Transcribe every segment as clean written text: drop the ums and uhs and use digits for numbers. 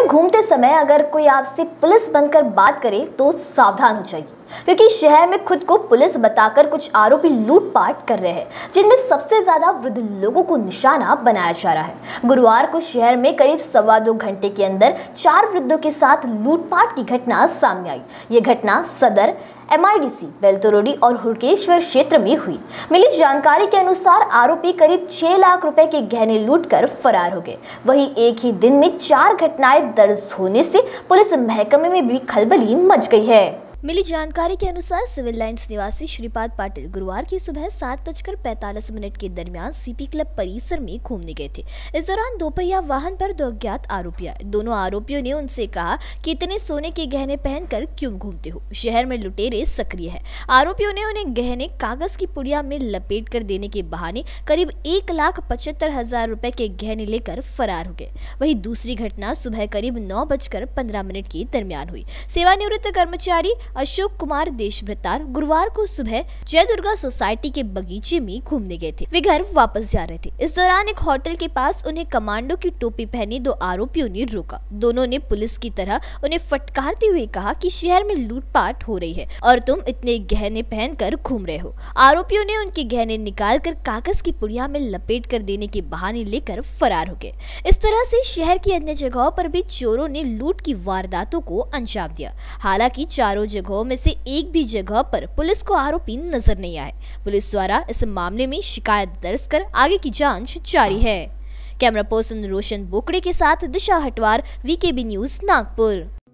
घूमते समय अगर कोई आपसे पुलिस बनकर बात करे तो सावधान हो जाइए, क्योंकि शहर में खुद को पुलिस बताकर कुछ आरोपी लूटपाट कर रहे हैं, जिनमें सबसे ज्यादा वृद्ध लोगों को निशाना बनाया जा रहा है। गुरुवार को शहर में करीब 2.25 घंटे के अंदर 4 वृद्धों के साथ लूटपाट की घटना सामने आई। ये घटना सदर, MIDC, बेलतरोडी और हुड़केश्वर क्षेत्र में हुई। मिली जानकारी के अनुसार आरोपी करीब 6 लाख रुपए के गहने लूटकर फरार हो गए। वहीं एक ही दिन में 4 घटनाएं दर्ज होने से पुलिस महकमे में भी खलबली मच गई है। मिली जानकारी के अनुसार सिविल लाइंस निवासी श्रीपाद पाटिल गुरुवार की सुबह 7:45 के दरमियान CP क्लब परिसर में घूमने गए थे। इस दौरान दोपहिया वाहन पर 2 अज्ञात आरोपी आए। दोनों आरोपियों ने उनसे कहा कि इतने सोने के गहने पहनकर क्यों घूमते हो, शहर में लुटेरे सक्रिय है। आरोपियों ने उन्हें गहने कागज की पुड़िया में लपेट कर देने के बहाने करीब 1,75,000 रुपए के गहने लेकर फरार हो गए। वहीं दूसरी घटना सुबह करीब 9:15 के दरमियान हुई। सेवानिवृत्त कर्मचारी अशोक कुमार देशभ्रतार गुरुवार को सुबह जय दुर्गा सोसाइटी के बगीचे में घूमने गए थे। वे घर वापस जा रहे थे। इस दौरान एक होटल के पास उन्हें कमांडो की टोपी पहने 2 आरोपियों ने रोका। दोनों ने पुलिस की तरह उन्हें फटकारते हुए कहा कि शहर में लूटपाट हो रही है और तुम इतने गहने पहनकर घूम रहे हो। आरोपियों ने उनके गहने निकालकर कागज की पुड़िया में लपेट कर देने के बहाने लेकर फरार हो गए। इस तरह से शहर की अन्य जगहों पर भी चोरों ने लूट की वारदातों को अंजाम दिया। हालांकि चारों जगहों में से एक भी जगह पर पुलिस को आरोपी नजर नहीं आए। पुलिस द्वारा इस मामले में शिकायत दर्ज कर आगे की जांच जारी है। कैमरा पर्सन रोशन बोकड़े के साथ दिशा हटवार, VKB न्यूज, नागपुर।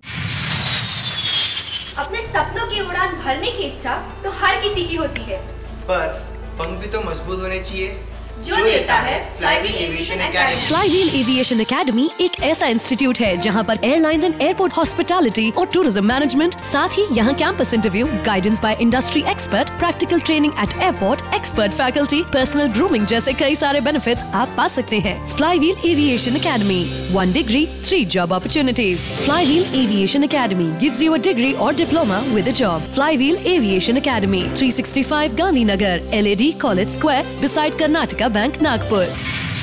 अपने सपनों की उड़ान भरने की इच्छा तो हर किसी की होती है, पर पंख भी तो मजबूत होने चाहिए जो देता है flywheel aviation academy. Flywheel aviation academy एक ऐसा इंस्टीट्यूट है जहां पर एयरलाइंस एंड एयरपोर्ट हॉस्पिटैलिटी और टूरिज्म मैनेजमेंट, साथ ही यहां campus interview, guidance by industry expert, practical training at airport, expert faculty, personal grooming जैसे कई सारे बेनिफिट्स आप पा सकते हैं। Flywheel aviation academy, 1 degree, 3 job opportunities. Flywheel Aviation Academy gives you a degree or diploma with a job. Flywheel Aviation Academy, 365 Gandhi Nagar, LAD College Square, beside Karnataka Bank, Nagpur.